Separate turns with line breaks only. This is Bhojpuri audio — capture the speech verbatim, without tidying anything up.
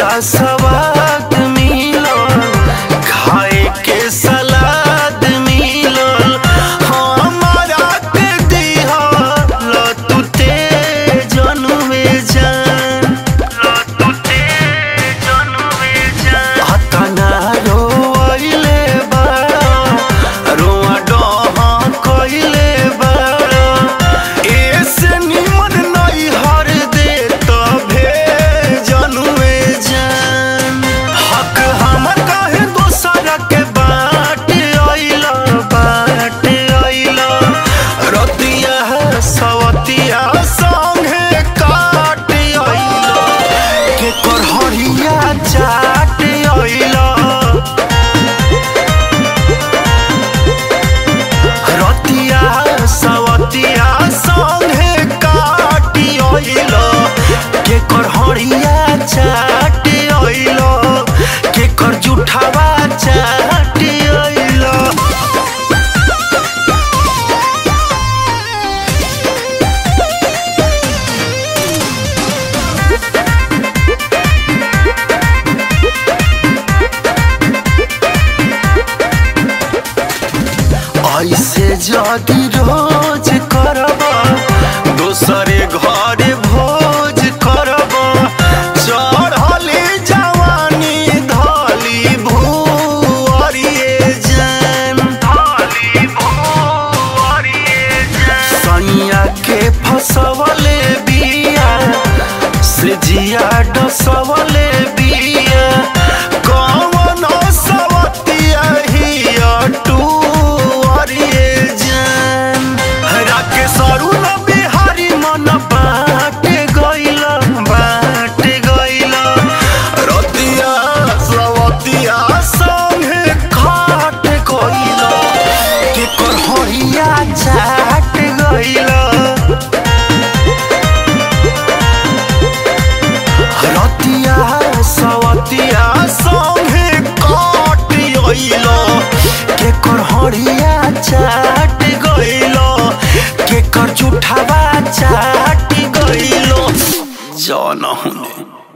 का सवाद मिलो, खाए के सलाद मिलो, हमारा के दिहा लो तू तेजन में जान, लो तू तेजन में जान। हतना रोइले बड़ा रोआ डहा कइले बड़ा, ऐसे निमन नहीं हर दे तभे जन में जान। हक हमर काहे दोसरा के बाट आइला, बाट आइला, रतिया सवतिया संगे काट आइला, के करहरिया चाट आइला, रतिया सवतिया संगे काट आइला, के करहरिया चाट आइला, के कर जुठावा चाट आइला। ऐसे जदि रोज करबा दोसरे घर भोज करबा, चढ़ली जवानी धली भुअरिए जान, धली भुअरिए जान। सैया के फसवले बिया से जिया डसवले बिया, कौन सवतिया हिया टू सरू न बिहारी मन बाट गइला, बाट गइला, रतिया सवतिया संगे खाट गइला, के करहरिया चाट गइला, रतिया सवतिया संगे काट गइला, के करहरिया चाट गइला, के कर जुठावा चाट गइलो। जाना होने।